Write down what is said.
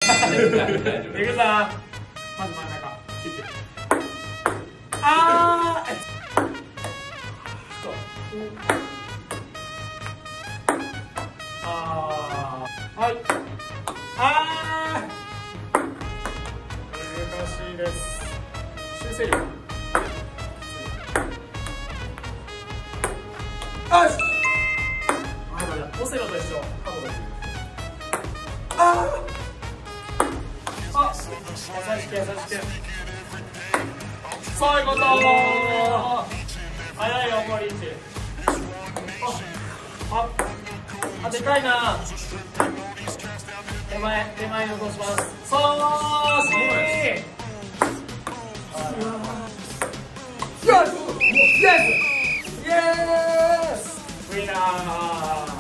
いくぞ。まず真ん中切って。あーはい。難しいです。修正力。よし。オセロと一緒。優しく優しく。そういうこと。早いよ、もうリーチ。でかいな。手前に落とします。そうしい。よし。イエス。ウィナー。